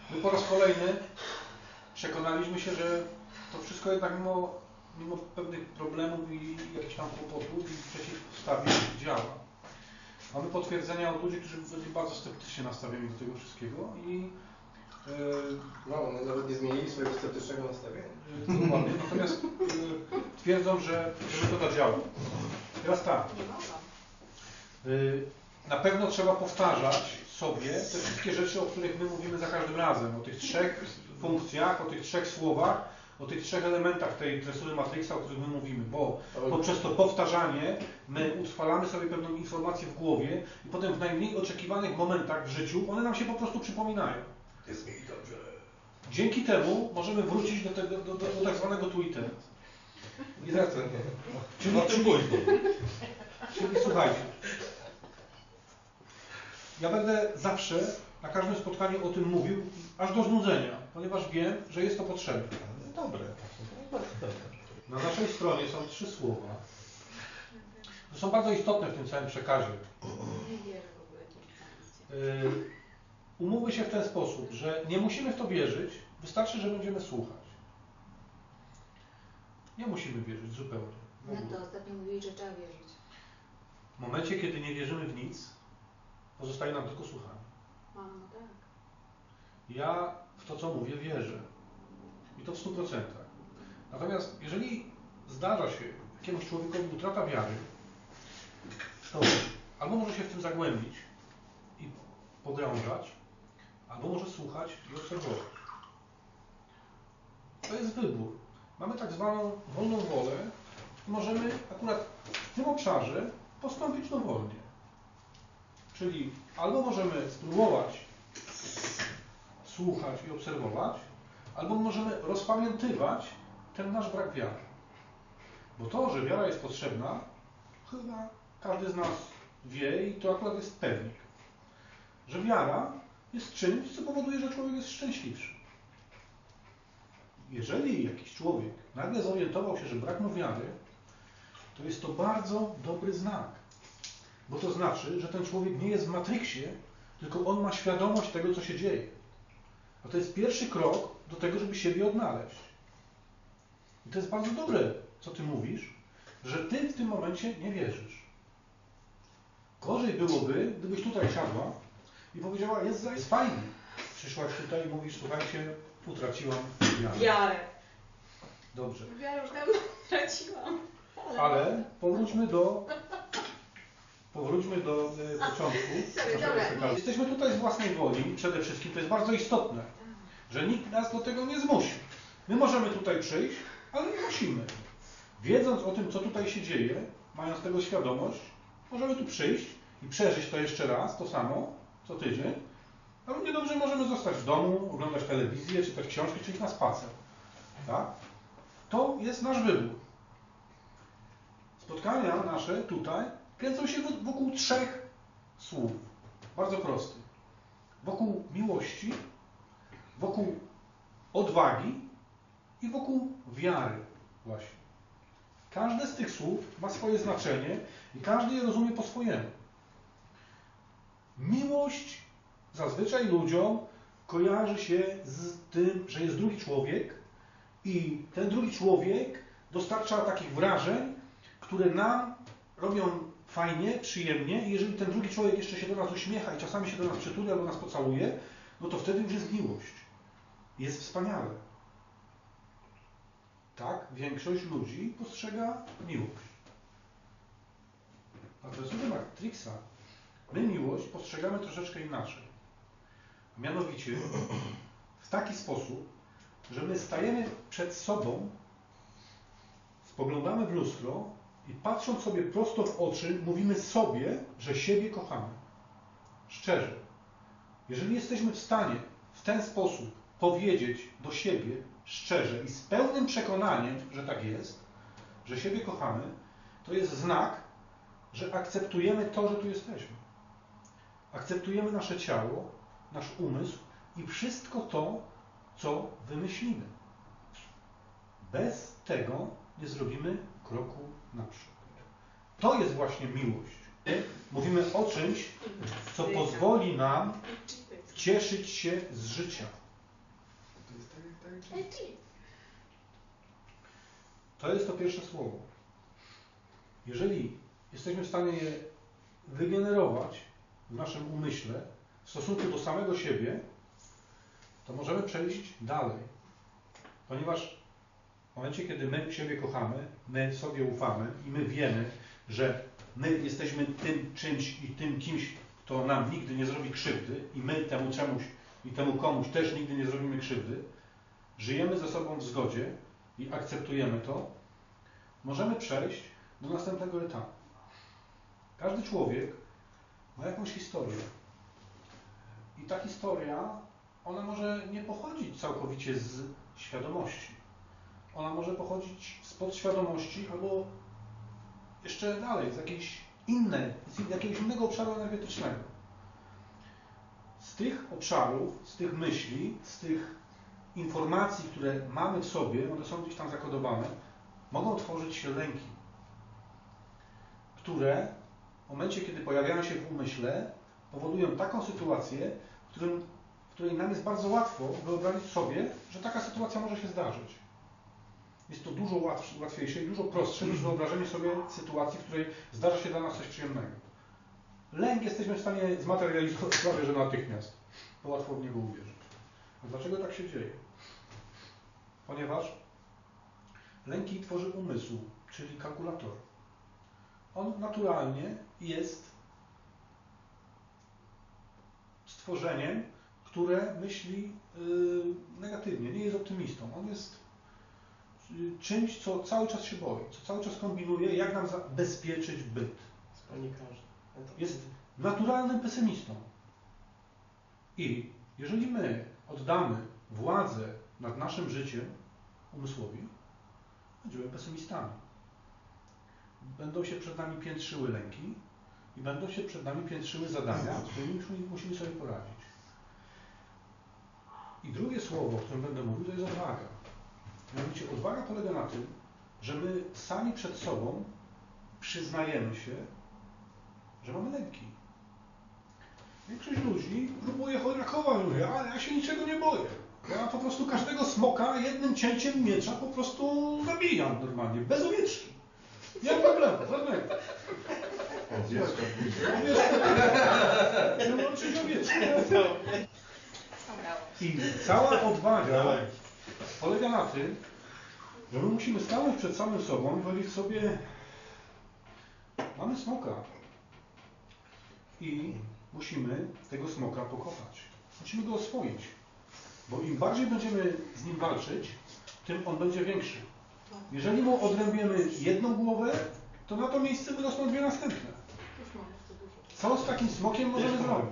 My po raz kolejny przekonaliśmy się, że to wszystko jednak mimo pewnych problemów i jakichś tam kłopotów i przeciwstawień działa. Mamy potwierdzenia od ludzi, którzy byli bardzo sceptycznie nastawieni do tego wszystkiego i no, one nawet nie zmienili swojego sceptycznego nastawienia. Dokładnie, natomiast twierdzą, że metoda działa. Teraz tak. Na pewno trzeba powtarzać sobie te wszystkie rzeczy, o których my mówimy za każdym razem. O tych 3 funkcjach, o tych 3 słowach, o tych 3 elementach tej tresury Matrixa, o których my mówimy, bo poprzez to powtarzanie my utrwalamy sobie pewną informację w głowie i potem w najmniej oczekiwanych momentach w życiu one nam się po prostu przypominają. Jest mi dobrze. Dzięki temu możemy wrócić do tak zwanego tu i teraz. I teraz, czyli słuchajcie, ja będę zawsze na każdym spotkaniu o tym mówił, aż do znudzenia, ponieważ wiem, że jest to potrzebne. Dobre. Na naszej stronie są 3 słowa, które są bardzo istotne w tym całym przekazie. Umówmy się w ten sposób, że nie musimy w to wierzyć, wystarczy, że będziemy słuchać. Nie musimy wierzyć zupełnie. No to ostatnio mówili, że trzeba wierzyć. W momencie, kiedy nie wierzymy w nic, pozostaje nam tylko słuchanie. No tak. Ja w to, co mówię, wierzę. I to w 100%. Natomiast jeżeli zdarza się jakiemuś człowiekowi utrata wiary, to albo może się w tym zagłębić i pogrążać, albo może słuchać i obserwować. To jest wybór. Mamy tak zwaną wolną wolę i możemy akurat w tym obszarze postąpić dowolnie. Czyli albo możemy spróbować słuchać i obserwować, albo możemy rozpamiętywać ten nasz brak wiary. Bo to, że wiara jest potrzebna, chyba każdy z nas wie i to akurat jest pewnik. Że wiara jest czymś, co powoduje, że człowiek jest szczęśliwszy. Jeżeli jakiś człowiek nagle zorientował się, że brak mu wiary, to jest to bardzo dobry znak. Bo to znaczy, że ten człowiek nie jest w Matrixie, tylko on ma świadomość tego, co się dzieje. A to jest pierwszy krok do tego, żeby siebie odnaleźć. I to jest bardzo dobre, co ty mówisz, że ty w tym momencie nie wierzysz. Gorzej byłoby, gdybyś tutaj siadła i powiedziała, jest fajnie. Przyszłaś tutaj i mówisz, słuchajcie, utraciłam wiarę. Wiarę. Dobrze. Wiarę już dawno traciłam. Ale powróćmy do początku. Dobra. Jesteśmy tutaj z własnej woli, przede wszystkim to jest bardzo istotne, że nikt nas do tego nie zmusi. My możemy tutaj przyjść, ale nie musimy. Wiedząc o tym, co tutaj się dzieje, mając tego świadomość, możemy tu przyjść i przeżyć to jeszcze raz, to samo, co tydzień, a równie dobrze możemy zostać w domu, oglądać telewizję, czytać książki, czy iść na spacer. Tak? To jest nasz wybór. Spotkania nasze tutaj kręcą się wokół 3 słów. Bardzo prostych. Wokół miłości, wokół odwagi i wokół wiary właśnie. Każde z tych słów ma swoje znaczenie i każdy je rozumie po swojemu. Miłość zazwyczaj ludziom kojarzy się z tym, że jest drugi człowiek i ten drugi człowiek dostarcza takich wrażeń, które nam robią fajnie, przyjemnie i jeżeli ten drugi człowiek jeszcze się do nas uśmiecha i czasami się do nas przytuli albo nas pocałuje, no to wtedy już jest miłość. Jest wspaniale. Tak, większość ludzi postrzega miłość. A to jest w Matrixa. My miłość postrzegamy troszeczkę inaczej. Mianowicie w taki sposób, że my stajemy przed sobą, spoglądamy w lustro i patrząc sobie prosto w oczy, mówimy sobie, że siebie kochamy. Szczerze. Jeżeli jesteśmy w stanie w ten sposób powiedzieć do siebie szczerze i z pełnym przekonaniem, że tak jest, że siebie kochamy, to jest znak, że akceptujemy to, że tu jesteśmy. Akceptujemy nasze ciało, nasz umysł i wszystko to, co wymyślimy. Bez tego nie zrobimy kroku naprzód. To jest właśnie miłość. Mówimy o czymś, co pozwoli nam cieszyć się z życia. To jest to pierwsze słowo. Jeżeli jesteśmy w stanie je wygenerować w naszym umyśle w stosunku do samego siebie, to możemy przejść dalej. Ponieważ w momencie, kiedy my siebie kochamy, my sobie ufamy i my wiemy, że my jesteśmy tym czymś i tym kimś, kto nam nigdy nie zrobi krzywdy i my temu czemuś i temu komuś też nigdy nie zrobimy krzywdy, żyjemy ze sobą w zgodzie i akceptujemy to, możemy przejść do następnego etapu. Każdy człowiek ma jakąś historię. I ta historia, ona może nie pochodzić całkowicie z świadomości. Ona może pochodzić z podświadomości albo jeszcze dalej, z jakiegoś innego obszaru energetycznego. Z tych obszarów, z tych myśli, z tych informacji, które mamy w sobie, one są gdzieś tam zakodowane, mogą tworzyć się lęki, które w momencie, kiedy pojawiają się w umyśle, powodują taką sytuację, w której nam jest bardzo łatwo wyobrazić sobie, że taka sytuacja może się zdarzyć. Jest to dużo łatwiejsze i dużo prostsze niż wyobrażenie sobie sytuacji, w której zdarza się dla nas coś przyjemnego. Lęk jesteśmy w stanie zmaterializować prawie że natychmiast, bo łatwo w niego uwierzyć. A dlaczego tak się dzieje? Ponieważ lęki tworzy umysł, czyli kalkulator. On naturalnie jest stworzeniem, które myśli negatywnie, nie jest optymistą. On jest czymś, co cały czas się boi, co cały czas kombinuje, jak nam zabezpieczyć byt. Jest naturalnym pesymistą. I jeżeli my oddamy władzę nad naszym życiem umysłowi, będziemy pesymistami. Będą się przed nami piętrzyły lęki i będą się przed nami piętrzyły zadania, z którymi musimy sobie poradzić. I drugie słowo, o którym będę mówił, to jest odwaga. Mianowicie odwaga polega na tym, że my sami przed sobą przyznajemy się, że mamy lęki. Większość ludzi próbuje chojrakować, mówi, ale ja się niczego nie boję. Ja po prostu każdego smoka jednym cięciem miecza po prostu zabijam normalnie, bez owieczki. Nie ma problemu, żadnego. Wyłączyć owieczkę. I cała odwaga polega na tym, że my musimy stanąć przed samym sobą i powiedzieć sobie, mamy smoka i musimy tego smoka pokochać. Musimy go oswoić, bo im bardziej będziemy z nim walczyć, tym on będzie większy. Jeżeli mu odrębiemy jedną głowę, to na to miejsce wyrosną dwie następne. Co z takim smokiem możemy zrobić?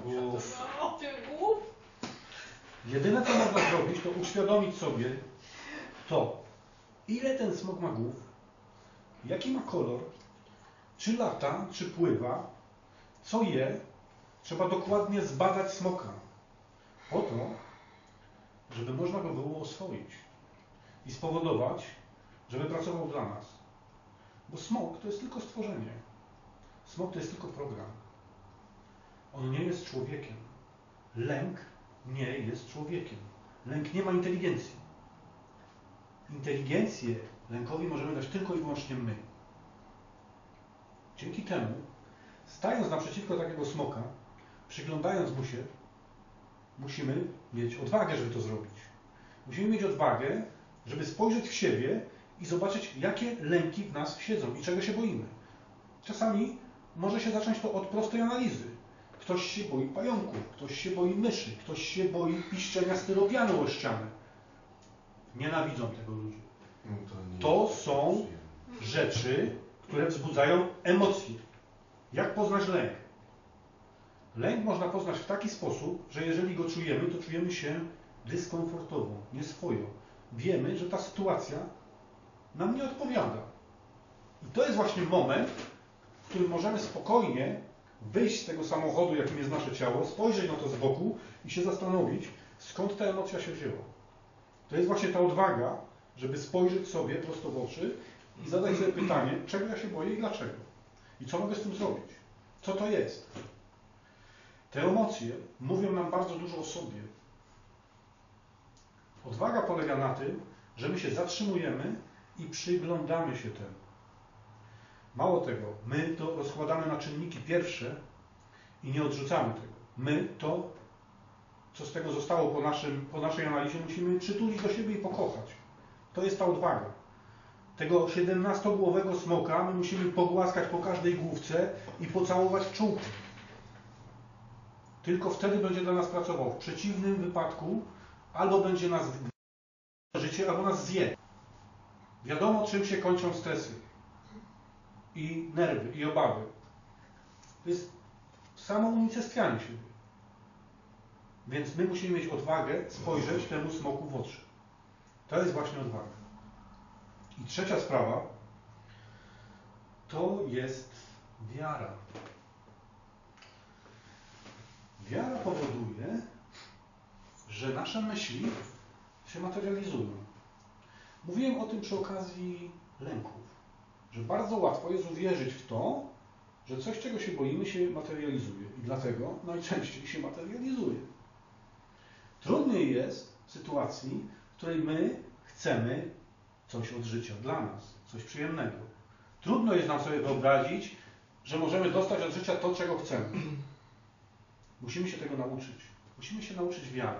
Jedyne, co można zrobić, to uświadomić sobie to, ile ten smok ma głów, jaki ma kolor, czy lata, czy pływa, co je. Trzeba dokładnie zbadać smoka po to, żeby można go było oswoić i spowodować, żeby pracował dla nas. Bo smok to jest tylko stworzenie. Smok to jest tylko program. On nie jest człowiekiem. Lęk nie jest człowiekiem. Lęk nie ma inteligencji. Inteligencję lękowi możemy dać tylko i wyłącznie my. Dzięki temu, stając naprzeciwko takiego smoka, przyglądając mu się, musimy mieć odwagę, żeby to zrobić. Musimy mieć odwagę, żeby spojrzeć w siebie i zobaczyć, jakie lęki w nas siedzą i czego się boimy. Czasami może się zacząć to od prostej analizy. Ktoś się boi pająków, ktoś się boi myszy, ktoś się boi piszczenia styropianu o ścianę. Nienawidzą tego ludzie. To są rzeczy, które wzbudzają emocje. Jak poznać lęk? Lęk można poznać w taki sposób, że jeżeli go czujemy, to czujemy się dyskomfortowo, nieswojo. Wiemy, że ta sytuacja nam nie odpowiada. I to jest właśnie moment, w którym możemy spokojnie wyjść z tego samochodu, jakim jest nasze ciało, spojrzeć na to z boku i się zastanowić, skąd ta emocja się wzięła. To jest właśnie ta odwaga, żeby spojrzeć sobie prosto w oczy i zadać sobie pytanie, czego ja się boję i dlaczego. I co mogę z tym zrobić? Co to jest? Te emocje mówią nam bardzo dużo o sobie. Odwaga polega na tym, że my się zatrzymujemy i przyglądamy się temu. Mało tego, my to rozkładamy na czynniki pierwsze i nie odrzucamy tego. My to, co z tego zostało po naszej analizie, musimy przytulić do siebie i pokochać. To jest ta odwaga. Tego 17-głowego smoka my musimy pogłaskać po każdej główce i pocałować w czółko. Tylko wtedy będzie dla nas pracował. W przeciwnym wypadku albo będzie nas życie, albo nas zje. Wiadomo, czym się kończą stresy i nerwy, i obawy. To jest samo unicestwianie siebie. Więc my musimy mieć odwagę spojrzeć temu smoku w oczy. To jest właśnie odwaga. I trzecia sprawa to jest wiara. Wiara powoduje, że nasze myśli się materializują. Mówiłem o tym przy okazji lęków, że bardzo łatwo jest uwierzyć w to, że coś, czego się boimy, się materializuje. I dlatego najczęściej się materializuje. Trudniej jest w sytuacji, w której my chcemy coś od życia dla nas, coś przyjemnego. Trudno jest nam sobie wyobrazić, że możemy dostać od życia to, czego chcemy. Musimy się tego nauczyć. Musimy się nauczyć wiary.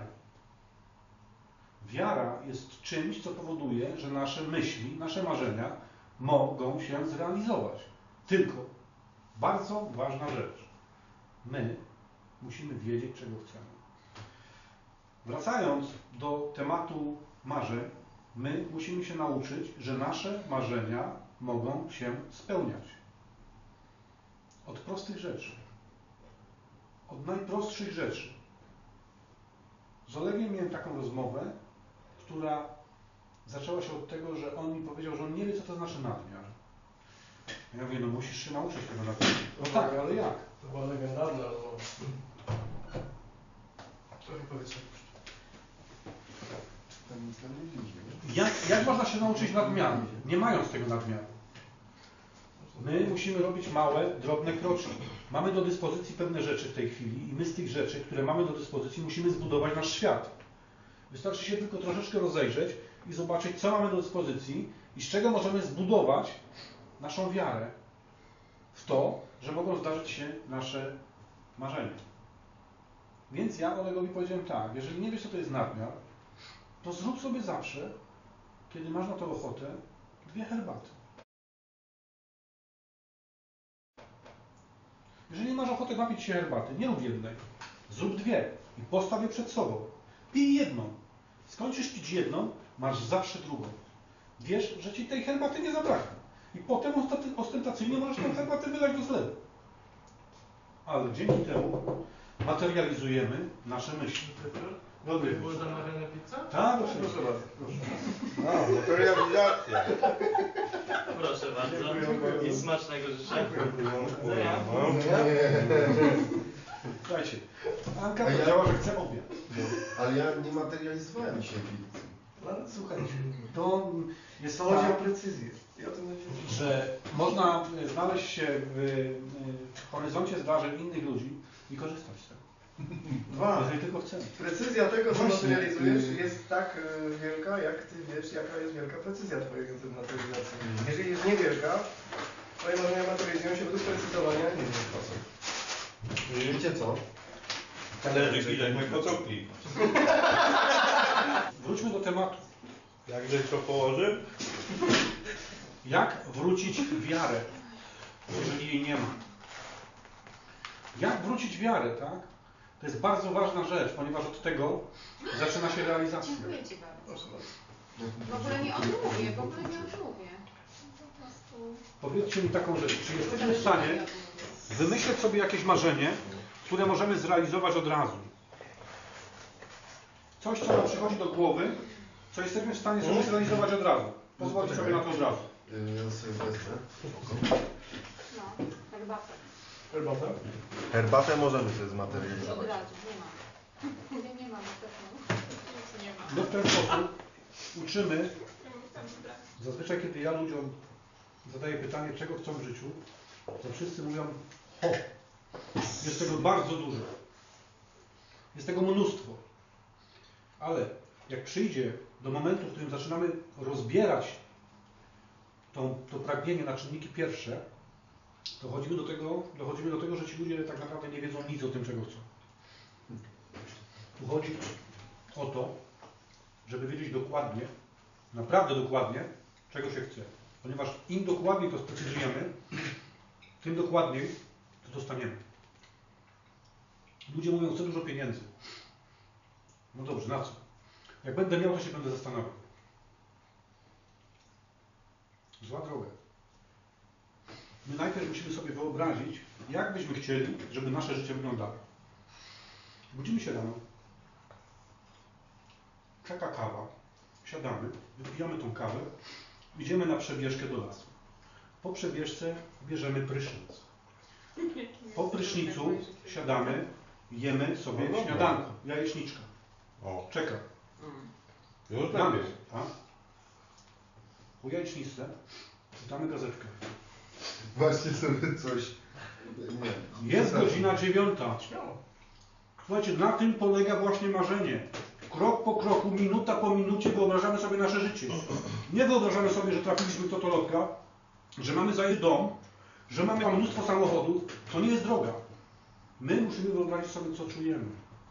Wiara jest czymś, co powoduje, że nasze myśli, nasze marzenia mogą się zrealizować. Tylko bardzo ważna rzecz. My musimy wiedzieć, czego chcemy. Wracając do tematu marzeń, my musimy się nauczyć, że nasze marzenia mogą się spełniać. Od prostych rzeczy. Od najprostszych rzeczy. Z Olegiem miałem taką rozmowę, która zaczęła się od tego, że on mi powiedział, że on nie wie, co to znaczy nadmiar. Ja mówię, no musisz się nauczyć tego nadmiaru. No tak, ale jak? To była legendarna rozmowa. Trochę powiedz. Jak można się nauczyć nadmiaru, nie mając tego nadmiaru? My musimy robić małe, drobne kroczki. Mamy do dyspozycji pewne rzeczy w tej chwili i my z tych rzeczy, które mamy do dyspozycji, musimy zbudować nasz świat. Wystarczy się tylko troszeczkę rozejrzeć i zobaczyć, co mamy do dyspozycji i z czego możemy zbudować naszą wiarę w to, że mogą zdarzyć się nasze marzenia. Więc ja Olegowi powiedziałem tak, jeżeli nie wiesz, co to jest nadmiar, to zrób sobie zawsze, kiedy masz na to ochotę, 2 herbaty. Jeżeli masz ochotę napić się herbaty, nie rób jednej, zrób 2 i postaw je przed sobą. Pij jedną. Skończysz pić jedną, masz zawsze drugą. Wiesz, że ci tej herbaty nie zabraknie. I potem ostentacyjnie możesz tę herbatę wylać do zlewu. Ale dzięki temu materializujemy nasze myśli. Dobry. Była zamawiana pizza? Tak, proszę bardzo. No, materializacja. Proszę bardzo. I smacznego życzę. Słuchajcie, Anka powiedziała, że chce obiad. Ale ja nie materializowałem dzisiaj pizzy. Ale słuchajcie, to jest To chodzi o tak, precyzję. I o tym będzie. że można znaleźć się w horyzoncie zdarzeń innych ludzi i korzystać z tego. 2. Jeżeli tylko chcemy. Precyzja tego, co Właśnie. materializujesz, jest tak wielka, jak ty wiesz, jaka jest wielka precyzja twojej materializacji. Jeżeli jest niewielka, twoje marzenia materializują się według precyzowania nie wiem sposób. Wiecie co? Talerzyki żeśmy pocokli. Wróćmy do tematu. Jak żeś to położył? Jak wrócić wiarę, jeżeli jej nie ma? Jak wrócić wiarę, tak? To jest bardzo ważna rzecz, ponieważ od tego zaczyna się realizacja. Dziękuję Ci bardzo. Proszę bardzo. W ogóle nie odmówię, w ogóle nie odmówię. Po prostu... Powiedzcie mi taką rzecz, czy jesteśmy w stanie wymyśleć sobie jakieś marzenie, które możemy zrealizować od razu? Coś, co nam przychodzi do głowy, co jesteśmy w stanie sobie zrealizować od razu. Pozwólcie sobie na to od razu. Ja sobie wezmę. No, herbatę. Herbata? Herbatę możemy sobie Od zmaterializować. razu, nie ma. Nie ma na pewno. Nie ma. My w ten sposób uczymy, zazwyczaj kiedy ja ludziom zadaję pytanie, czego chcą w życiu, to wszyscy mówią, ho, jest tego bardzo dużo. Jest tego mnóstwo. Ale jak przyjdzie do momentu, w którym zaczynamy rozbierać to pragnienie na czynniki pierwsze, to dochodzimy do tego, że ci ludzie tak naprawdę nie wiedzą nic o tym, czego chcą. Tu chodzi o to, żeby wiedzieć dokładnie, naprawdę dokładnie, czego się chce. Ponieważ im dokładniej to sprecyzujemy, tym dokładniej to dostaniemy. Ludzie mówią, chcę dużo pieniędzy. No dobrze, na co? Jak będę miał, to się będę zastanawiał. Zła droga. My najpierw musimy sobie wyobrazić, jak byśmy chcieli, żeby nasze życie wyglądało. Budzimy się rano, czeka kawa, siadamy, wypijamy tą kawę, idziemy na przebieżkę do lasu. Po przebieżce bierzemy prysznic. Po prysznicu siadamy, jemy sobie śniadanko, jajeczniczka. O, Czeka. już Damy. lepiej. Po jajeczniczce czytamy gazetkę. Właśnie sobie coś... Nie. Jest godzina 9. Słuchajcie, na tym polega właśnie marzenie. Krok po kroku, minuta po minucie wyobrażamy sobie nasze życie. Nie wyobrażamy sobie, że trafiliśmy w totolotka, że mamy zająć dom, że mamy mnóstwo samochodów. To nie jest droga. My musimy wyobrazić sobie, co czujemy.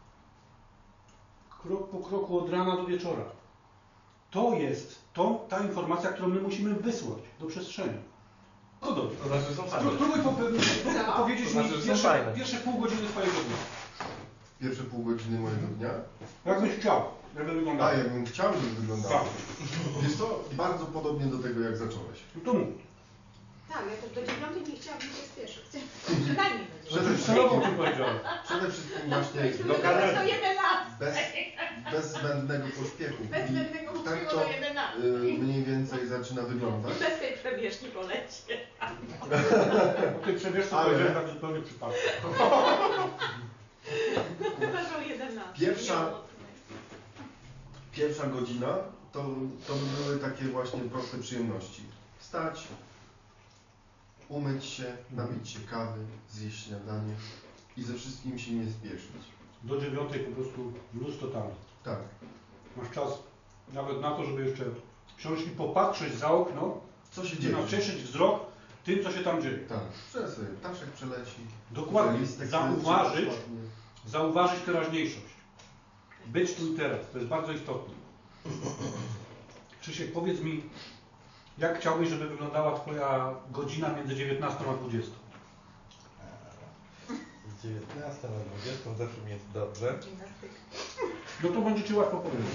Krok po kroku, od rana do wieczora. To jest ta informacja, którą my musimy wysłać do przestrzeni. No dobrze. To znaczy, że są fajne. Spróbuj powiedzieć To znaczy, mi że są fajne. pierwsze pół godziny twojego dnia. Pierwsze pół godziny mojego dnia. Jak byś chciał, żeby wyglądało. A, jakbym chciał, żeby wyglądało. Tak. Wiesz co, bardzo podobnie do tego, jak zacząłeś. No to mów. Tak, ja też do 9 nie chciałabym się spieszyć. Przynajmniej do 9. Żebyś celowo o tym powiedziałem. Przede wszystkim właśnie Do 11. bez zbędnego pośpiechu. Bez zbędnego I pośpiechu tak to do 11. mniej więcej zaczyna wyglądać. Bez tej przebieżki po lecie. O tej przebieżce Ale- powiedziałem tak zupełnie przypadkiem. Chyba, że o 11. Pierwsza godzina to by były takie właśnie proste przyjemności. Wstać, umyć się, napić się kawy, zjeść śniadanie i ze wszystkim się nie spieszyć. Do 9 po prostu luz totalny. Tak. Masz czas nawet na to, żeby jeszcze wsiąść i popatrzeć za okno, Co się i dzieje? nacieszyć wzrok tym, co się tam dzieje. Tak. Że sobie ptaszek przeleci. Dokładnie. listek Zauważyć, spadnie. zauważyć teraźniejszość. Być tu i teraz. To jest bardzo istotne. Krzysiek, powiedz mi, jak chciałbyś, żeby wyglądała twoja godzina między 19 a 20? Z 19 na 20 zawsze mi jest dobrze. No to będzie ci łatwo powiedzieć.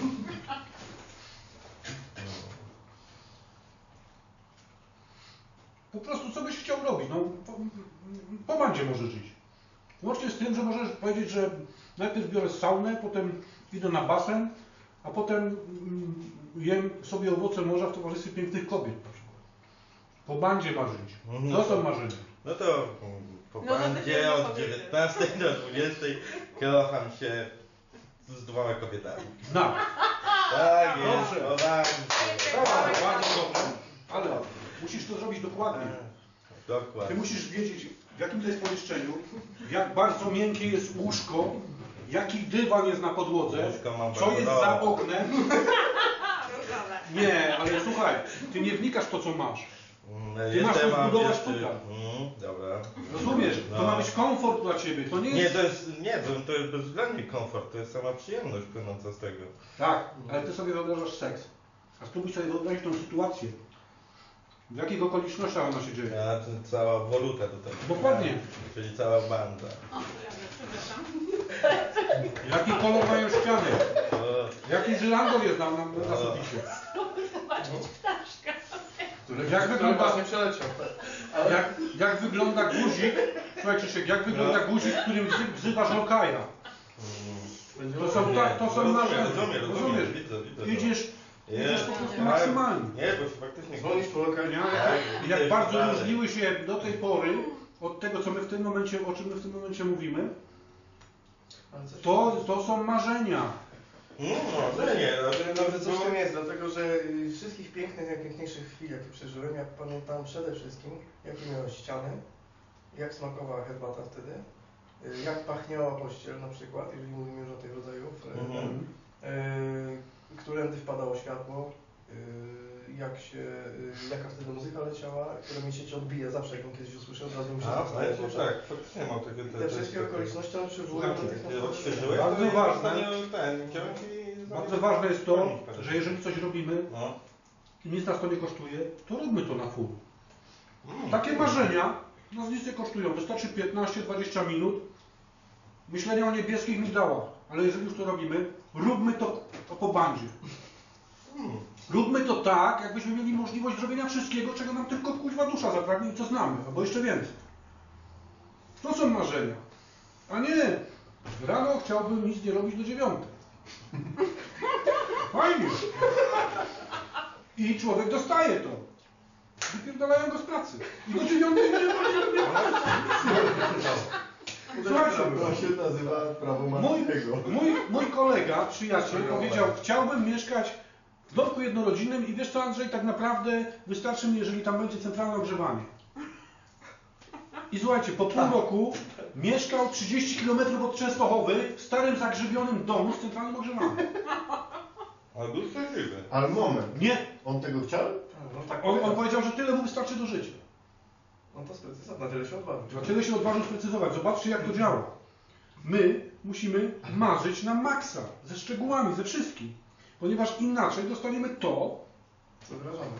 Po prostu co byś chciał robić? No, po bandzie możesz iść. Łącznie z tym, że możesz powiedzieć, że najpierw biorę saunę, potem idę na basen, a potem jem sobie owoce morza w towarzystwie pięknych kobiet na przykład. Po bandzie marzyć. To są marzenia. No to po bandzie od 19 do 20 kocham się z 2 kobietami. Na. Tak jest, Dobrze. po bandzie. Bardzo dobrze. Ale musisz to zrobić dokładnie. Ty Dokładnie. musisz wiedzieć, w jakim to jest pomieszczeniu, jak bardzo miękkie jest łóżko, jaki dywan jest na podłodze, Łóżko mam co jest bardzo za dobre. oknem. Nie, ale słuchaj, ty nie wnikasz w to, co masz. Ty masz to zbudować tutaj. Dobra. Rozumiesz? To No. ma być komfort dla ciebie. To nie Nie, jest... to jest bezwzględnie komfort, to jest sama przyjemność płynąca z tego. Tak, ale ty sobie wyobrażasz seks. A spróbuj sobie wyobrazić tą sytuację. W jakich okolicznościach ona się dzieje. A to cała woluta do tego. Dokładnie. Czyli cała banda. O, przepraszam. Jaki kolor mają ściany. O, Jaki żylandol jest na suficie. Zobaczyć ptaszka. Jak wygląda, właśnie przeleciał. jak wygląda guzik, słuchaj Krzysiek, jak wygląda guzik, w którym wzywasz lokaja. To są marzenia. Rozumiesz? Widzę. Idziesz po prostu Nie, maksymalnie. Nie, bo się faktycznie... Dzwonisz po lokalinie. Jak bardzo różniły się do tej pory od tego, co my w tym momencie, o czym my w tym momencie mówimy, to są marzenia. No nie, Nawet coś w tym jest, dlatego że wszystkich pięknych, najpiękniejszych chwil, jakie przeżyłem, ja pamiętam przede wszystkim, jakie miałem ściany, jak smakowała herbata wtedy, jak pachniała pościel na przykład, jeżeli mówimy już o tych rodzajów. światło, jaka wtedy muzyka leciała, która mi się odbija zawsze, jak ją kiedyś usłyszę, od razu mi się wstaje w oczach. Tak, faktycznie mam takie... Te wszystkie okoliczności one przywołują do tych Ty odświeżyłeś? Bardzo to ważne. Bardzo Bardzo ważne jest to, że jeżeli coś robimy No. i nic nas to nie kosztuje, to róbmy to na full. Takie marzenia nas nic nie kosztują. Wystarczy 15-20 minut myślenia o niebieskich migdałach. Ale jeżeli już to robimy, róbmy to po bandzie. Róbmy to tak, jakbyśmy mieli możliwość zrobienia wszystkiego, czego nam tylko kuźwa dusza zapragnie i co znamy, albo jeszcze więcej. To są marzenia. A nie, rano chciałbym nic nie robić do 9. Fajnie. I człowiek dostaje to. Wypierdalają go z pracy. I do 9 nie Słuchajcie, To się nazywa prawo Marskiego. mój kolega, przyjaciel powiedział, chciałbym mieszkać w domku jednorodzinnym i wiesz co, Andrzej, tak naprawdę wystarczy mi, jeżeli tam będzie centralne ogrzewanie. I słuchajcie, po pół roku mieszkał 30 km od Częstochowy w starym, zagrzybionym domu z centralnym ogrzewaniem. Ale był szczęśliwy. Ale moment, Nie, on tego chciał? No tak on powiedział, że tyle mu wystarczy do życia. No to sprecyzował, na tyle się odważył. Dlatego się odważył sprecyzować. Zobaczcie, jak to działa. My musimy marzyć na maksa, ze szczegółami, ze wszystkim. Ponieważ inaczej dostaniemy to... Co wyrażamy.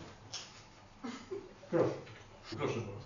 Proszę. Proszę bardzo.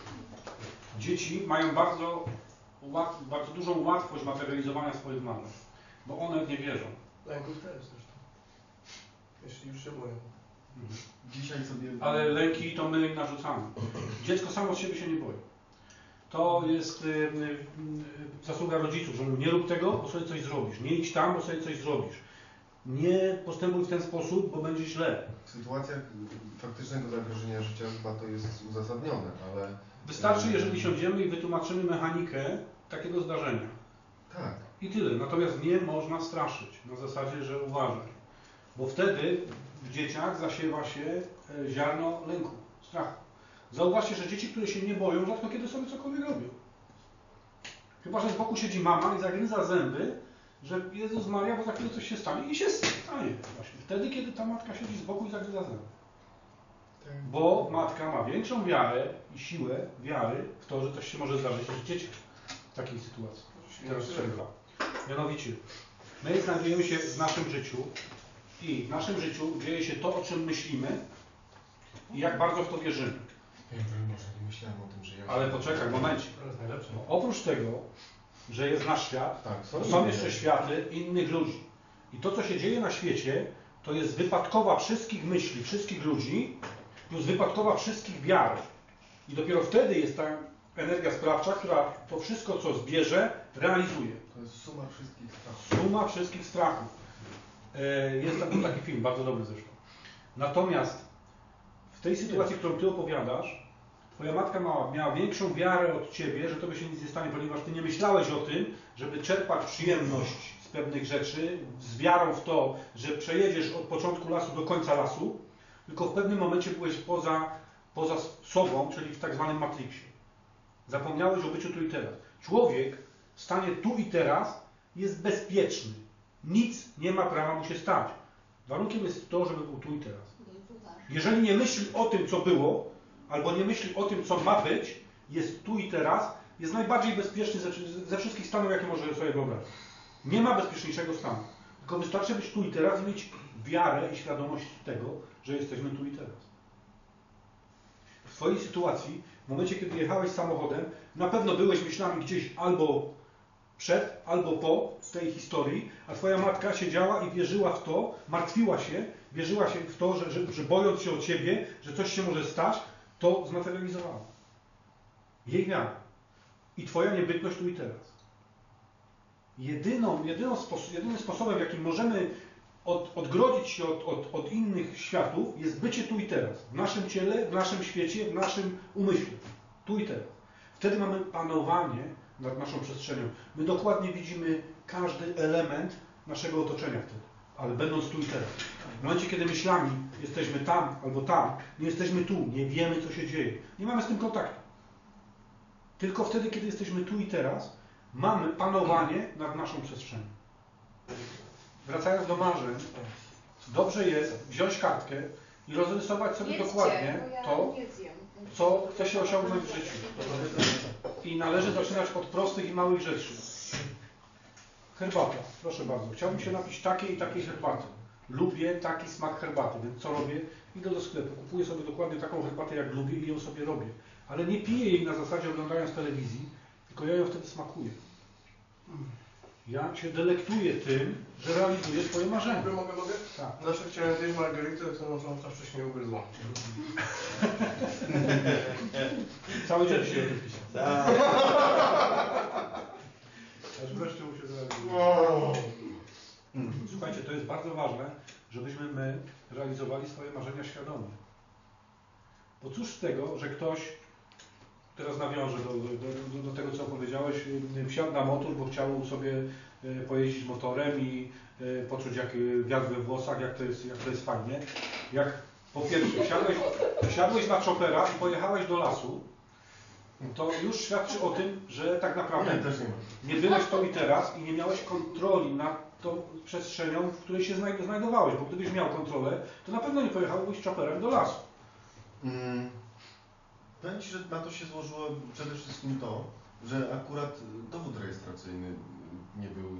Dzieci mają bardzo dużą łatwość materializowania swoich marzeń, bo one nie wierzą. Lęków też zresztą. Jeśli już się boją. Dzisiaj sobie... Ale lęki to my im narzucamy. Dziecko samo z siebie się nie boi. To jest zasługa rodziców, że mówią, nie rób tego, bo sobie coś zrobisz. Nie idź tam, bo sobie coś zrobisz. Nie postępuj w ten sposób, bo będzie źle. W sytuacjach faktycznego zagrożenia życia chyba to jest uzasadnione, ale... Wystarczy, jeżeli siądziemy i wytłumaczymy mechanikę takiego zdarzenia. Tak. I tyle. Natomiast nie można straszyć na zasadzie, że uważaj. Bo wtedy w dzieciach zasiewa się ziarno lęku, strachu. Zauważcie, że dzieci, które się nie boją, rzadko kiedy sobie cokolwiek robią. Chyba że z boku siedzi mama i zagryza zęby, że Jezus Maria, bo za chwilę coś się stanie. I się stanie właśnie. Wtedy, kiedy ta matka siedzi z boku i zagryza zęby. Bo matka ma większą wiarę i siłę wiary w to, że coś się może zdarzyć niż dzieciak w takiej sytuacji. Teraz przerwa. Mianowicie, my znajdujemy się w naszym życiu i w naszym życiu dzieje się to, o czym myślimy i jak bardzo w to wierzymy. Ja może nie myślałem o tym, że ja... Ale poczekaj, momencik. To jest najlepsze. Bo oprócz tego, że jest nasz świat, Tak, są jeszcze światy innych ludzi. I to, co się dzieje na świecie, to jest wypadkowa wszystkich myśli, wszystkich ludzi, plus wypadkowa wszystkich wiar. I dopiero wtedy jest ta energia sprawcza, która to wszystko, co zbierze, realizuje. To jest suma wszystkich strachów. Suma wszystkich strachów. Jest taki film, bardzo dobry zresztą. Natomiast w tej sytuacji, którą Ty opowiadasz, Twoja matka miała większą wiarę od Ciebie, że Tobie się nic nie stanie, ponieważ Ty nie myślałeś o tym, żeby czerpać przyjemność z pewnych rzeczy, z wiarą w to, że przejedziesz od początku lasu do końca lasu, tylko w pewnym momencie byłeś poza sobą, czyli w tak zwanym Matrixie. Zapomniałeś o byciu tu i teraz. Człowiek w stanie tu i teraz jest bezpieczny. Nic nie ma prawa mu się stać. Warunkiem jest to, żeby był tu i teraz. Jeżeli nie myśli o tym, co było, albo nie myśli o tym, co ma być, jest tu i teraz, jest najbardziej bezpieczny ze wszystkich stanów, jakie może sobie wyobrazić. Nie ma bezpieczniejszego stanu. Tylko wystarczy być tu i teraz i mieć wiarę i świadomość tego, że jesteśmy tu i teraz. W Twojej sytuacji, w momencie, kiedy jechałeś samochodem, na pewno byłeś myślami gdzieś albo przed, albo po tej historii, a Twoja matka siedziała i wierzyła w to, martwiła się, wierzyła się w to, że bojąc się o Ciebie, że coś się może stać, to zmaterializowała. Jej wiara. I Twoja niebytność tu i teraz. Jedynym sposobem, w jakim możemy odgrodzić się od innych światów, jest bycie tu i teraz. W naszym ciele, w naszym świecie, w naszym umyśle. Tu i teraz. Wtedy mamy panowanie nad naszą przestrzenią. My dokładnie widzimy każdy element naszego otoczenia wtedy. Ale będąc tu i teraz. W momencie, kiedy myślami jesteśmy tam albo tam, nie jesteśmy tu, nie wiemy, co się dzieje. Nie mamy z tym kontaktu. Tylko wtedy, kiedy jesteśmy tu i teraz, mamy panowanie nad naszą przestrzenią. Wracając do marzeń, dobrze jest wziąć kartkę i rozrysować sobie Jedzcie, dokładnie bo ja to, nie zjem. co chce się osiągnąć w życiu. I należy zaczynać od prostych i małych rzeczy. Herbata, proszę bardzo. Chciałbym się napić takiej i takiej herbaty. Lubię taki smak herbaty, więc co robię? Idę do sklepu, kupuję sobie dokładnie taką herbatę, jak lubię i ją sobie robię. Ale nie piję jej na zasadzie oglądając telewizji, tylko ja ją wtedy smakuję. Ja się delektuję tym, że realizuję swoje marzenia. Mogę? Tak. Zawsze chciałem zjeść margaritę, którą żonka wcześniej ugryzła. Cały dzień się o tym pisał. Tak. Aż wreszcie mu się zrealizowało. Słuchajcie, to jest bardzo ważne, żebyśmy my realizowali swoje marzenia świadomie. Bo cóż z tego, że ktoś, teraz nawiążę do tego, co powiedziałeś, wsiadł na motor, bo chciał sobie pojeździć motorem i poczuć jak wiatr we włosach, jak to jest fajnie. Jak po pierwsze wsiadłeś na chopera i pojechałeś do lasu, to już świadczy o tym, że tak naprawdę nie byłeś to i teraz i nie miałeś kontroli nad tą przestrzenią, w której się znajdowałeś, bo gdybyś miał kontrolę, to na pewno nie pojechałbyś chopperem do lasu. Powiem Ci, że na to się złożyło przede wszystkim to, że akurat dowód rejestracyjny nie był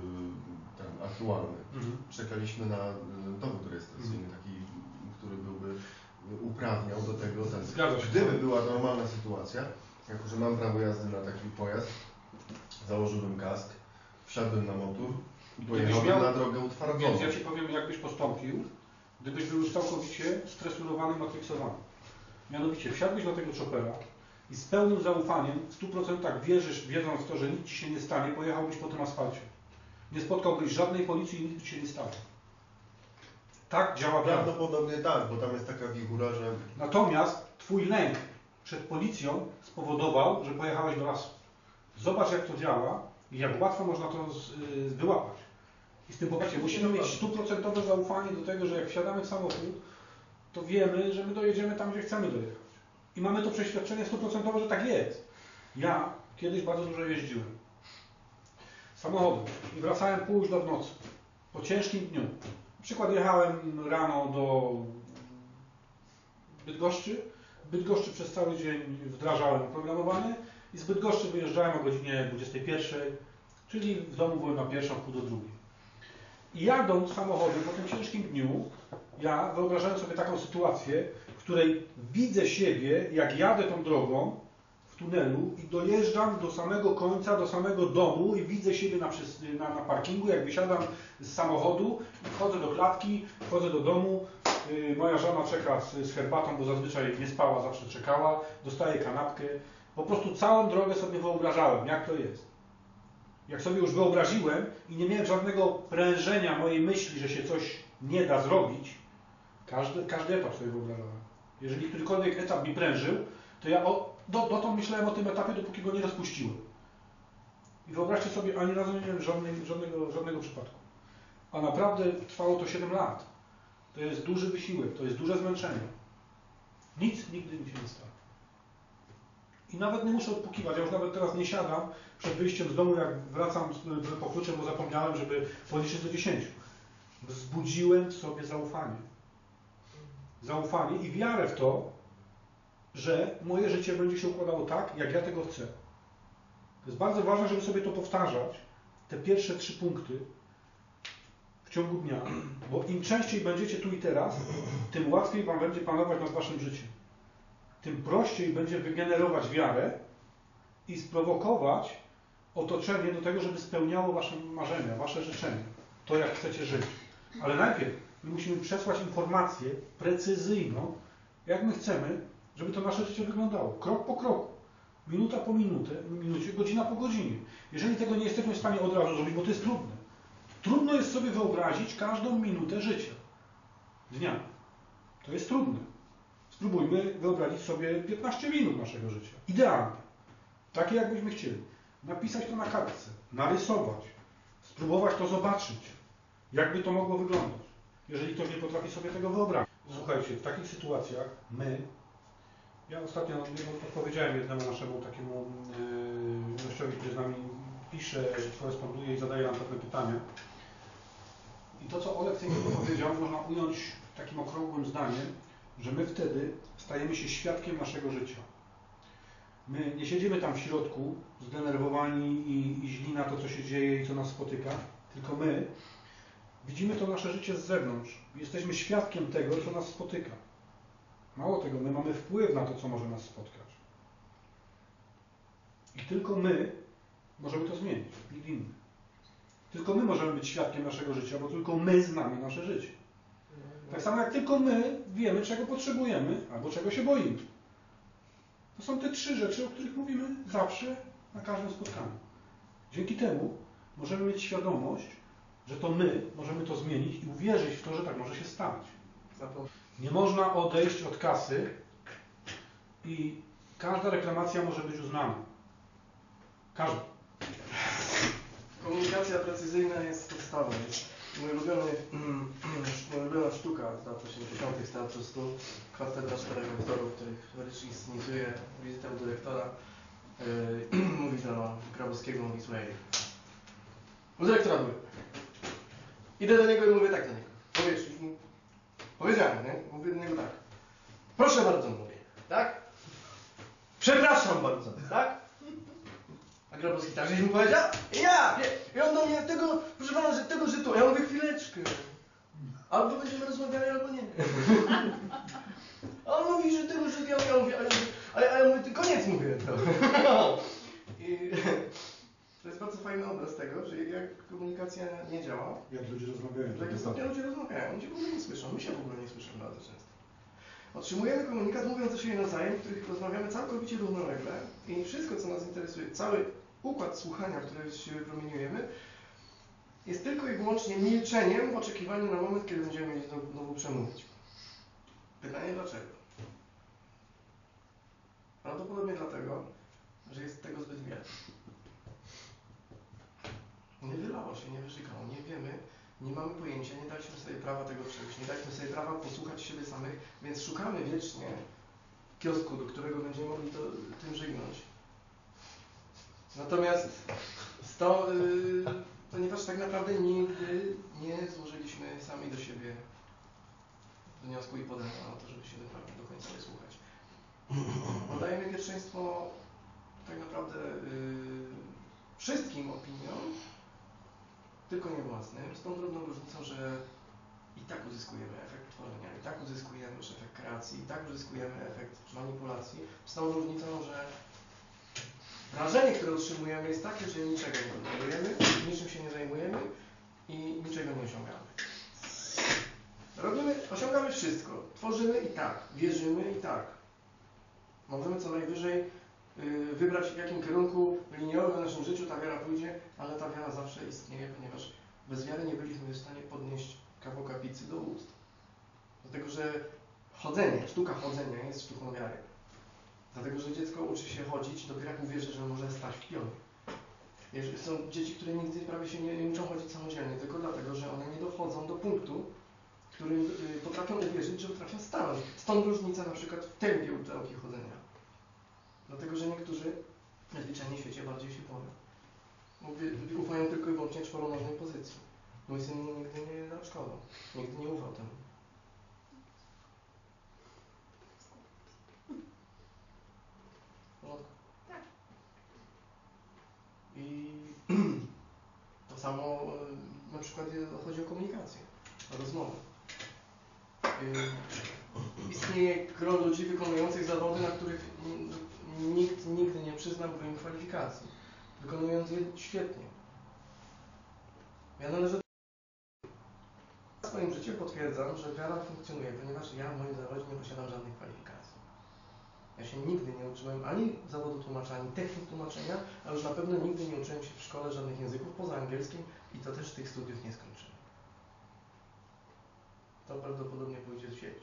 ten aktualny. Czekaliśmy na dowód rejestracyjny, taki, który byłby uprawniał do tego. Zgadza się. Gdyby była normalna sytuacja, jako że mam prawo jazdy na taki pojazd, założyłbym kask, wsiadłbym na motor i pojechałbym na drogę utwardzoną. Więc ja Ci powiem, jakbyś postąpił, gdybyś był już całkowicie stresurowany, matryksowany. Mianowicie wsiadłbyś do tego chopera i z pełnym zaufaniem, w 100% wierzysz, wiedząc to, że nic Ci się nie stanie, pojechałbyś po tym asfalcie. Nie spotkałbyś żadnej policji i nic Ci się nie stanie. Tak działa wiara. Prawdopodobnie tak, bo tam jest taka wichura, że... Natomiast Twój lęk przed policją spowodował, że pojechałeś do lasu. Zobacz, jak to działa i jak łatwo można to wyłapać. I z tym popatrzcie, musimy mieć 100% zaufanie do tego, że jak wsiadamy w samochód, to wiemy, że my dojedziemy tam, gdzie chcemy dojechać. I mamy to przeświadczenie 100%, że tak jest. Ja kiedyś bardzo dużo jeździłem samochodem i wracałem późno w nocy, po ciężkim dniu. Na przykład jechałem rano do Bydgoszczy. W Bydgoszczy przez cały dzień wdrażałem oprogramowanie i z Bydgoszczy wyjeżdżałem o godzinie 21, czyli w domu byłem na pierwszą, wpół do drugiej. I jadąc samochodem po tym ciężkim dniu, ja wyobrażałem sobie taką sytuację, w której widzę siebie, jak jadę tą drogą w tunelu i dojeżdżam do samego końca, do samego domu i widzę siebie na parkingu, jak wysiadam z samochodu, wchodzę do klatki, wchodzę do domu, moja żona czeka z herbatą, bo zazwyczaj nie spała, zawsze czekała, dostaje kanapkę. Po prostu całą drogę sobie wyobrażałem, jak to jest. Jak sobie już wyobraziłem i nie miałem żadnego prężenia mojej myśli, że się coś nie da zrobić, każdy etap sobie wyobrażałem. Jeżeli którykolwiek etap mi prężył, to ja dotąd myślałem o tym etapie, dopóki go nie rozpuściłem. I wyobraźcie sobie, ani razu nie miałem żadnego przypadku. A naprawdę trwało to 7 lat. To jest duży wysiłek, to jest duże zmęczenie. Nic nigdy mi się nie stało. I nawet nie muszę odpukiwać, ja już nawet teraz nie siadam przed wyjściem z domu, jak wracam po klucze, bo zapomniałem, żeby policzyć do 10. Wzbudziłem w sobie zaufanie. Zaufanie i wiarę w to, że moje życie będzie się układało tak, jak ja tego chcę. To jest bardzo ważne, żeby sobie to powtarzać, te pierwsze 3 punkty w ciągu dnia, bo im częściej będziecie tu i teraz, tym łatwiej Wam będzie panować nad Waszym życiem. Tym prościej będzie wygenerować wiarę i sprowokować otoczenie do tego, żeby spełniało Wasze marzenia, Wasze życzenia, to jak chcecie żyć. Ale najpierw my musimy przesłać informację precyzyjną, jak my chcemy, żeby to nasze życie wyglądało. Krok po kroku, minuta po minucie, godzina po godzinie. Jeżeli tego nie jesteśmy w stanie od razu zrobić, bo to jest trudne. Trudno jest sobie wyobrazić każdą minutę życia, dnia. To jest trudne. Spróbujmy wyobrazić sobie 15 minut naszego życia. Idealnie. Takie, jakbyśmy chcieli. Napisać to na kartce, narysować, spróbować to zobaczyć, jakby to mogło wyglądać, jeżeli ktoś nie potrafi sobie tego wyobrazić. Słuchajcie, w takich sytuacjach ja ostatnio odpowiedziałem jednemu naszemu takiemu gościowi, który z nami pisze, koresponduje i zadaje nam pewne pytania. I to, co Olek w tej chwili powiedział, można ująć takim okrągłym zdaniem, że my wtedy stajemy się świadkiem naszego życia. My nie siedzimy tam w środku, zdenerwowani i źli na to, co się dzieje i co nas spotyka, tylko my widzimy to nasze życie z zewnątrz. Jesteśmy świadkiem tego, co nas spotyka. Mało tego, my mamy wpływ na to, co może nas spotkać. I tylko my możemy to zmienić, nikt inny. Tylko my możemy być świadkiem naszego życia, bo tylko my znamy nasze życie. Tak samo jak tylko my wiemy, czego potrzebujemy, albo czego się boimy. To są te 3 rzeczy, o których mówimy zawsze na każdym spotkaniu. Dzięki temu możemy mieć świadomość, że to my możemy to zmienić i uwierzyć w to, że tak może się stać. Nie można odejść od kasy i każda reklamacja może być uznana. Każda. Komunikacja precyzyjna jest podstawą. Mój ulubiona sztuka z lat 80. z Teatru Stu, Kwarteta 4 aktorów, których Rycz inscenizuje, wizytę u dyrektora. Mówi do Grabowskiego, mówi: słuchaj, u dyrektora były. Idę do niego i mówię tak do niego. Powiesz, już mu powiedziałem, nie? Mówię do niego tak. Proszę bardzo, mówię, tak? Przepraszam bardzo, tak? A Grabowski tak, żeś mu powiedział? Ja! I on do mnie tego, proszę pana, że tego żytu. Ja mówię: chwileczkę. Albo będziemy rozmawiali, albo nie. A on mówi, że tego żytu. Ja mówię, a ja mówię, ty koniec mówię. I to jest bardzo fajny obraz tego, że jak komunikacja nie działa, Jak ludzie rozmawiają. jak ostatnio ludzie rozmawiają, ludzie w ogóle nie słyszą, my się w ogóle nie słyszymy bardzo często. Otrzymujemy komunikat, mówiąc do siebie nawzajem, w których rozmawiamy całkowicie równolegle i wszystko, co nas interesuje, cały układ słuchania, który z siebie promieniujemy, jest tylko i wyłącznie milczeniem w oczekiwaniu na moment, kiedy będziemy mieć znowu przemówić. Pytanie dlaczego? Prawdopodobnie dlatego, że jest tego zbyt wiele. Nie wylało się, nie wyżygało, nie wiemy, nie mamy pojęcia, nie daliśmy sobie prawa tego przejść, nie daliśmy sobie prawa posłuchać siebie samych, więc szukamy wiecznie kiosku, do którego będziemy mogli tym żygnąć. Natomiast ponieważ tak naprawdę nigdy nie złożyliśmy sami do siebie wniosku i podania na to, żeby się do końca wysłuchać. Oddajemy pierwszeństwo tak naprawdę wszystkim opiniom, tylko nie własnym, z tą drobną różnicą, że i tak uzyskujemy efekt tworzenia, i tak uzyskujemy już efekt kreacji, i tak uzyskujemy efekt manipulacji, z tą różnicą, że wrażenie, które otrzymujemy, jest takie, że niczego nie kontrolujemy, niczym się nie zajmujemy i niczego nie osiągamy. Osiągamy wszystko, tworzymy i tak, wierzymy i tak. Możemy co najwyżej wybrać, w jakim kierunku liniowym w naszym życiu ta wiara pójdzie, ale ta wiara zawsze istnieje, ponieważ bez wiary nie byliśmy w stanie podnieść kawałka pizzy do ust. Dlatego, że sztuka chodzenia jest sztuką wiary. Dlatego, że dziecko uczy się chodzić dopiero jak uwierzy, że może stać w pionie. Są dzieci, które nigdy prawie się nie uczą chodzić samodzielnie, tylko dlatego, że one nie dochodzą do punktu, w którym potrafią uwierzyć, że potrafią stanąć. Stąd różnica na przykład w tempie nauki chodzenia. Dlatego, że niektórzy na zwyczajnym świecie bardziej się boją. Ufają tylko i wyłącznie czworonożnej pozycji. Mój syn nigdy nie dał szkoły. Nigdy nie ufał temu. Tak. I to samo na przykład chodzi o komunikację, o rozmowę. Istnieje gro ludzi wykonujących zawody, na których nikt nigdy nie przyznałby im kwalifikacji, wykonując je świetnie. Ja należę w swoim życiu potwierdzam, że wiara funkcjonuje, ponieważ ja w moim zawodzie nie posiadam żadnych kwalifikacji. Ja się nigdy nie uczyłem ani zawodu tłumacza, ani technik tłumaczenia, a już na pewno nigdy nie uczyłem się w szkole żadnych języków poza angielskim i to też tych studiów nie skończyłem. To prawdopodobnie pójdzie w sieć.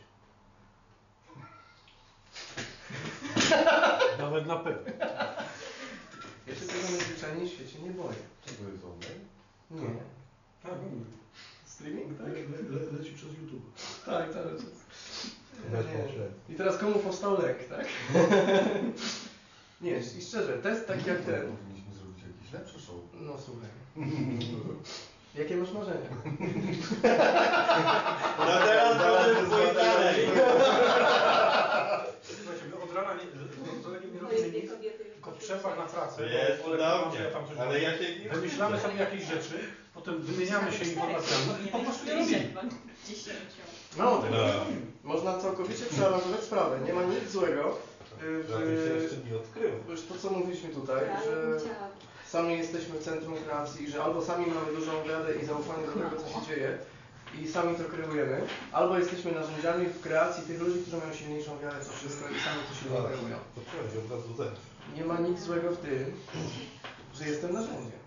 Nawet na pewno. Ja się tego najzwyczajniej w świecie nie boję. Czego jest online? Nie. Tak, mówię. Streaming, tak? Leci przez YouTube. Tak, cały czas. Bezpośrednio. I teraz komu powstał lek, tak? Nie, i szczerze, test taki jak ten. Powinniśmy zrobić jakieś lepsze show. No słuchaj. Jakie masz marzenia? No teraz możemy pójść dalej. Słuchajcie, my od rana nie robimy nic, tylko w przerwach na pracę, Jest bo Olek mówi, cudownie, że ja tam coś ale robię. ja się nie... Wymyślamy sobie jakieś rzeczy, potem wymieniamy się informacjami i po prostu je robimy. Mało tego. No. Można całkowicie przearanżować sprawę. Nie ma nic złego To się jeszcze nie odkrył. już to, co mówiliśmy tutaj, że sami jesteśmy w centrum kreacji, że albo sami mamy dużą wiarę i zaufanie do tego, co się dzieje i sami to kreujemy, albo jesteśmy narzędziami w kreacji tych ludzi, którzy mają silniejszą wiarę w to wszystko i sami to silnie kreują. To przychodzi od razu ze. Nie ma nic złego w tym, że jestem narzędziem.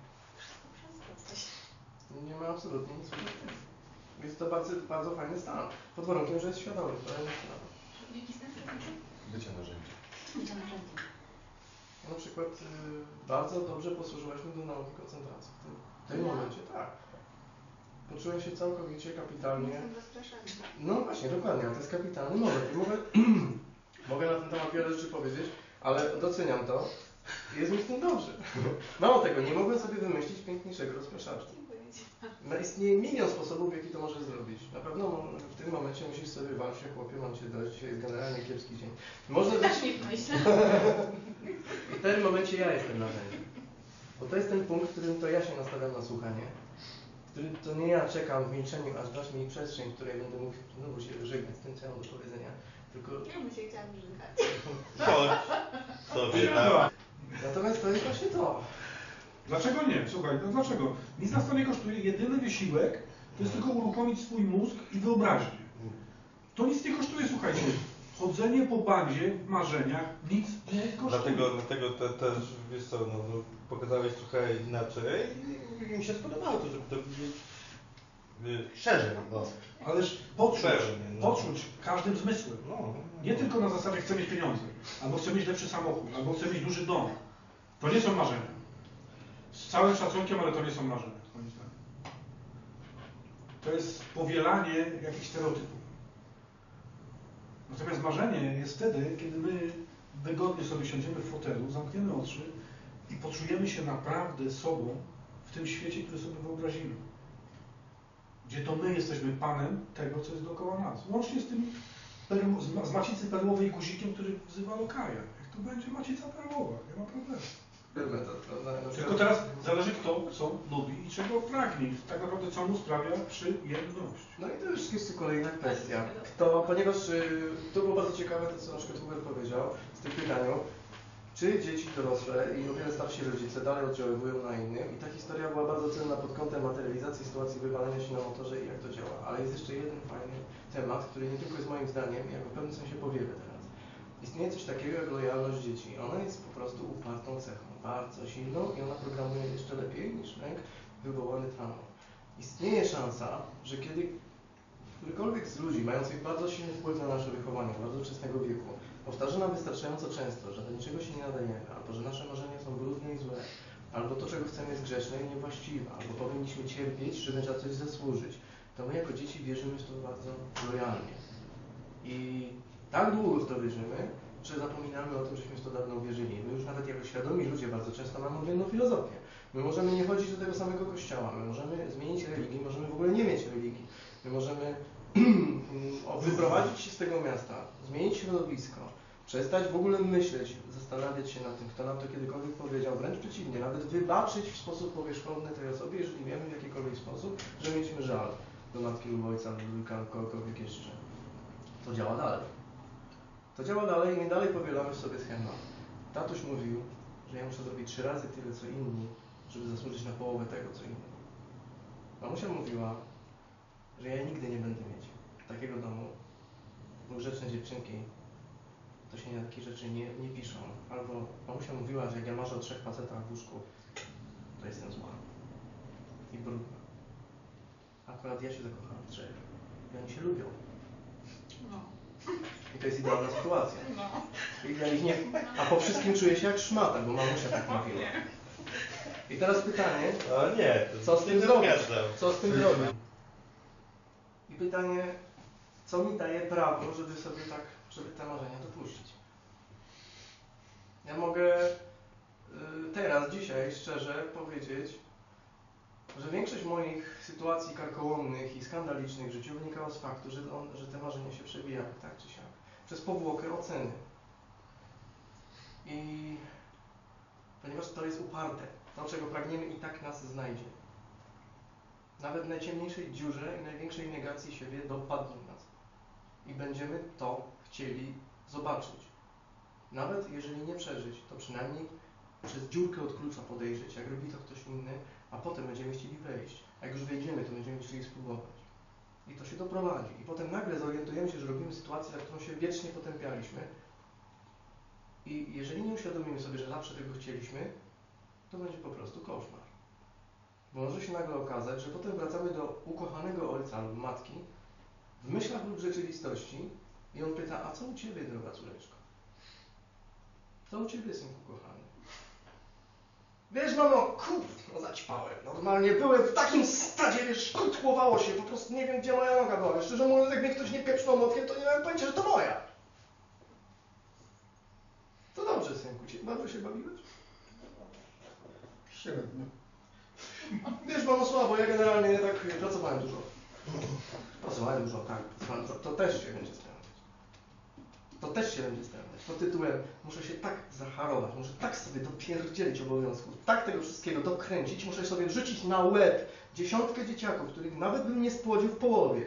Nie ma absolutnie nic złego w tym. Jest to bardzo, bardzo fajny stan. Pod warunkiem, że jest świadomy. To jest sprawa. Bycie narzędziem. Na przykład bardzo dobrze posłużyłaś mi do nauki koncentracji. W tym momencie tak. Poczułem się całkowicie kapitalnie. No właśnie, dokładnie, to jest kapitalny moment. I mogę na ten temat wiele rzeczy powiedzieć, ale doceniam to i jest mi z tym dobrze. Mało tego, nie mogłem sobie wymyślić piękniejszego rozpraszacza. No, istnieje milion sposobów, w jaki to możesz zrobić. Na pewno w tym momencie musisz sobie walczyć, chłopie, mam cię dość, dzisiaj jest generalnie kiepski dzień. Można Też mi myślę. I w tym momencie ja jestem narzędziem. Bo to jest ten punkt, w którym to ja się nastawiam na słuchanie. W którym to nie ja czekam w milczeniu, aż dasz mi przestrzeń, w której będę mógł znowu się żegnać z tym, co ja mam do powiedzenia. Tylko... Ja bym się chciała brzydkać. Chodź sobie tam. Natomiast to jest właśnie to. Dlaczego nie? Słuchaj, no dlaczego? Nic nas to nie kosztuje. Jedyny wysiłek to jest tylko uruchomić swój mózg i wyobraźnię. To nic nie kosztuje, słuchajcie. Chodzenie po bandzie w marzeniach nic nie kosztuje. Dlatego też, wiesz co, no, pokazałeś trochę inaczej i mi się spodobało to, żeby to widzieć szerzej. No. Ależ poczuć każdym zmysłem. No. Nie tylko na zasadzie chcę mieć pieniądze, albo chcę mieć lepszy samochód, albo chcę mieć duży dom. To nie są marzenia. Z całym szacunkiem, ale to nie są marzenia, moim zdaniem. To jest powielanie jakichś stereotypów. Natomiast marzenie jest wtedy, kiedy my wygodnie sobie siądziemy w fotelu, zamkniemy oczy i poczujemy się naprawdę sobą w tym świecie, który sobie wyobrazimy. Gdzie to my jesteśmy panem tego, co jest dookoła nas. Łącznie z tym z macicy perłowej guzikiem, który wzywa lokaja. Jak to będzie macica perłowa, nie ma problemu. Tylko teraz zależy kto, co lubi i czego pragnie. Tak naprawdę co mu sprawia przyjemność. No i to już jest kolejna kwestia. Ponieważ to było bardzo ciekawe, to co na przykład Hubert powiedział w tym pytaniu, czy dzieci dorosłe i o wiele starsi rodzice dalej oddziaływują na innych. I ta historia była bardzo cenna pod kątem materializacji sytuacji wywalania się na motorze i jak to działa. Ale jest jeszcze jeden fajny temat, który nie tylko jest moim zdaniem, jak w pewnym sensie powiele teraz. Istnieje coś takiego jak lojalność dzieci. Ona jest po prostu upartą cechą, bardzo silną i ona programuje jeszcze lepiej niż lęk wywołany traumą. Istnieje szansa, że kiedy którykolwiek z ludzi mających bardzo silny wpływ na nasze wychowanie od bardzo wczesnego wieku powtarza nam wystarczająco często, że do niczego się nie nadajemy, albo że nasze marzenia są brudne i złe, albo to, czego chcemy, jest grzeszne i niewłaściwe, albo powinniśmy cierpieć, żeby za coś zasłużyć, to my jako dzieci wierzymy w to bardzo lojalnie. I tak długo w to wierzymy, że zapominamy o tym, żeśmy w to dawno uwierzyli. My już nawet jako świadomi ludzie bardzo często mamy odmienną filozofię. My możemy nie chodzić do tego samego kościoła, my możemy zmienić religię, możemy w ogóle nie mieć religii. My możemy wyprowadzić się z tego miasta, zmienić środowisko, przestać w ogóle myśleć, zastanawiać się nad tym, kto nam to kiedykolwiek powiedział, wręcz przeciwnie, nawet wybaczyć w sposób powierzchowny tej osobie, jeżeli wiemy w jakikolwiek sposób, że mieliśmy żal do matki lub ojca, do wujka lub kogokolwiek jeszcze. To działa dalej. To działa dalej i my dalej powielamy w sobie schemat. Tatuś mówił, że ja muszę zrobić 3 razy tyle co inni, żeby zasłużyć na połowę tego co inni. Mamusia mówiła, że ja nigdy nie będę mieć takiego domu, bo grzeczne dziewczynki to się na takie rzeczy nie piszą. Albo mamusia mówiła, że jak ja marzę o 3 facetach w łóżku, to jestem zła i brudna. Akurat ja się zakochałam w 3 i oni się lubią. No. I to jest idealna sytuacja. No. Idealnie, a po wszystkim czuję się jak szmata, bo mamusia tak mówiła. I teraz pytanie, O nie, to co z tym nie zrobić? zgadzam. Co z tym zrobić? I pytanie, co mi daje prawo, żeby te marzenia dopuścić? Ja mogę teraz, dzisiaj szczerze powiedzieć, że większość moich sytuacji karkołomnych i skandalicznych w życiu wynikało z faktu, że te marzenia się przebijały, tak czy siak, przez powłokę oceny. I ponieważ to jest uparte, to czego pragniemy i tak nas znajdzie. Nawet w najciemniejszej dziurze i największej negacji siebie dopadnie nas. I będziemy to chcieli zobaczyć. Nawet jeżeli nie przeżyć, to przynajmniej przez dziurkę od klucza podejrzeć, jak robi to ktoś inny, a potem będziemy chcieli wejść. A jak już wejdziemy, to będziemy chcieli spróbować. I to się doprowadzi. I potem nagle zorientujemy się, że robimy sytuację, za którą się wiecznie potępialiśmy. I jeżeli nie uświadomimy sobie, że zawsze tego chcieliśmy, to będzie po prostu koszmar. Bo może się nagle okazać, że potem wracamy do ukochanego ojca lub matki w myślach lub rzeczywistości i on pyta, a co u Ciebie, droga córeczko? Co u Ciebie, synku kochany? Wiesz, mamo, kurwa, zaćpałem. Normalnie byłem w takim stadzie, wiesz, kutłowało się, po prostu nie wiem, gdzie moja noga była. Szczerze mówiąc, jak mnie ktoś nie pieprznął motkiem, to nie miałem pojęcia, że to moja. To dobrze, synku, dobrze się bawiłeś? Średnio. Wiesz, mamo, słabo, ja generalnie tak pracowałem dużo. Pracowałem dużo, tak. To też się będzie sprawdzać. To też się będzie sprawdzać. Pod tytułem muszę się tak zaharować, muszę tak sobie dopierdzielić obowiązków, tak tego wszystkiego dokręcić, muszę sobie wrzucić na łeb 10 dzieciaków, których nawet bym nie spłodził w połowie.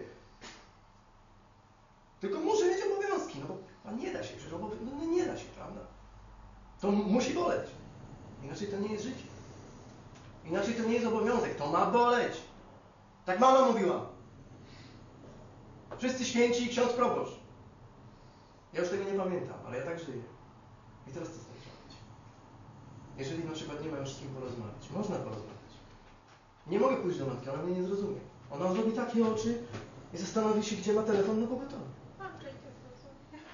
Tylko muszę mieć obowiązki, no bo nie da się, przecież no nie da się, prawda? To musi boleć. Inaczej to nie jest życie. Inaczej to nie jest obowiązek, to ma boleć. Tak mama mówiła. Wszyscy święci i ksiądz proboszcz. Ja już tego nie pamiętam, ale ja tak żyję. I teraz co z tym zrobić? Jeżeli na przykład nie ma już z kim porozmawiać, można porozmawiać. Nie mogę pójść do matki, ona mnie nie zrozumie. Ona zrobi takie oczy i zastanowi się, gdzie ma telefon na pogotowie. Andrzej to zrozumie.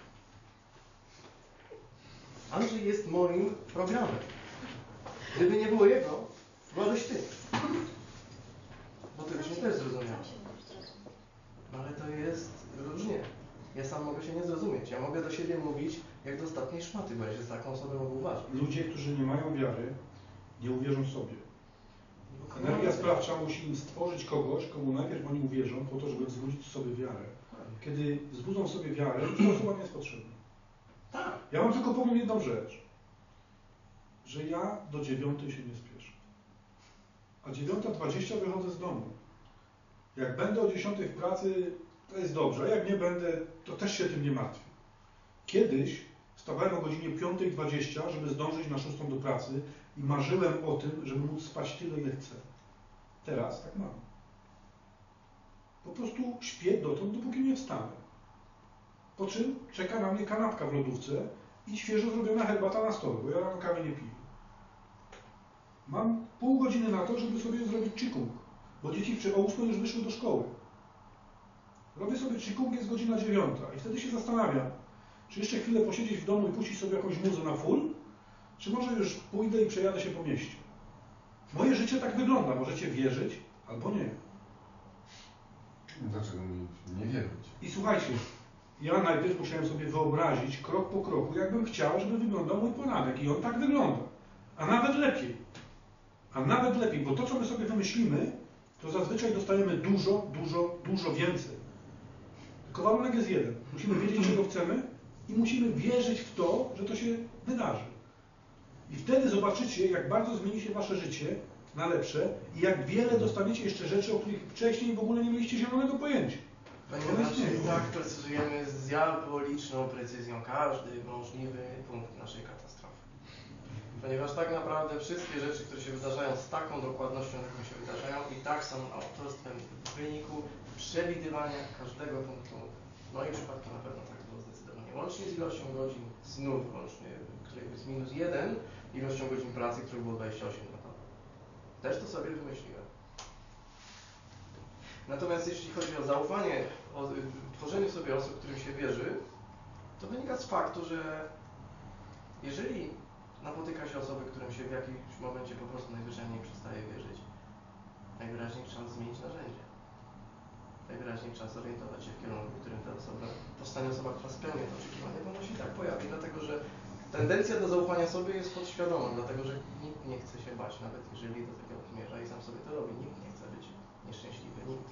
Andrzej jest moim programem. Gdyby nie było jego, byłabyś ty. Bo ty byś mnie też zrozumiał. Ale to jest różnie. Ja sam mogę się nie zrozumieć. Ja mogę do siebie mówić jak do ostatniej szmaty, bo ja się z taką osobą mogę uważać. Ludzie, którzy nie mają wiary, nie uwierzą sobie. Energia sprawcza musi im stworzyć kogoś, komu najpierw oni uwierzą, po to, żeby wzbudzić w sobie wiarę. Kiedy wzbudzą w sobie wiarę, to osoba nie jest potrzebna. Tak. Ja wam tylko powiem jedną rzecz. Że ja do 9 się nie spieszę. A 9:20 wychodzę z domu. Jak będę o 10 w pracy, to jest dobrze, a jak nie będę, to też się tym nie martwię. Kiedyś wstawałem o godzinie 5:20, żeby zdążyć na 6 do pracy i marzyłem o tym, żeby móc spać tyle, ile chcę. Teraz tak mam. Po prostu śpię dotąd, dopóki nie wstanę. Po czym czeka na mnie kanapka w lodówce i świeżo zrobiona herbata na stole, bo ja rano kawy nie piję. Mam pół godziny na to, żeby sobie zrobić chikung, bo dzieci o 8 już wyszły do szkoły. Robię sobie chikung, jest godzina 9 i wtedy się zastanawiam, czy jeszcze chwilę posiedzieć w domu i puścić sobie jakąś muzę na full, czy może już pójdę i przejadę się po mieście. Moje życie tak wygląda, możecie wierzyć albo nie. Dlaczego nie wierzyć? I słuchajcie, ja najpierw musiałem sobie wyobrazić krok po kroku, jakbym chciał, żeby wyglądał mój poranek i on tak wygląda. A nawet lepiej. A nawet lepiej, bo to, co my sobie wymyślimy, to zazwyczaj dostajemy dużo więcej. Tylko warunek jest jeden. Musimy wiedzieć, czego chcemy i musimy wierzyć w to, że to się wydarzy. I wtedy zobaczycie, jak bardzo zmieni się wasze życie na lepsze i jak wiele dostaniecie jeszcze rzeczy, o których wcześniej w ogóle nie mieliście zielonego pojęcia. Ponieważ tak precyzujemy z diaboliczną precyzją każdy możliwy punkt naszej katastrofy. Ponieważ tak naprawdę wszystkie rzeczy, które się wydarzają z taką dokładnością, jaką się wydarzają, i tak są autorstwem w wyniku przewidywania każdego punktu. W moim przypadku na pewno tak było zdecydowanie. Łącznie z ilością godzin snów, łącznie, której jest -1, ilością godzin pracy, których było 28 na to. Też to sobie wymyśliłem. Natomiast jeśli chodzi o zaufanie, o tworzenie sobie osób, którym się wierzy, to wynika z faktu, że jeżeli napotyka się osoby, którym się w jakimś momencie po prostu najwyraźniej przestaje wierzyć, najwyraźniej trzeba zmienić narzędzie. Najwyraźniej trzeba zorientować się w kierunku, w którym ta osoba, powstanie osoba, która spełnia to oczekiwanie, bo ono się i tak pojawi, dlatego że tendencja do zaufania sobie jest podświadoma, dlatego że nikt nie chce się bać, nawet jeżeli do tego zmierza i sam sobie to robi. Nikt nie chce być nieszczęśliwy, nikt.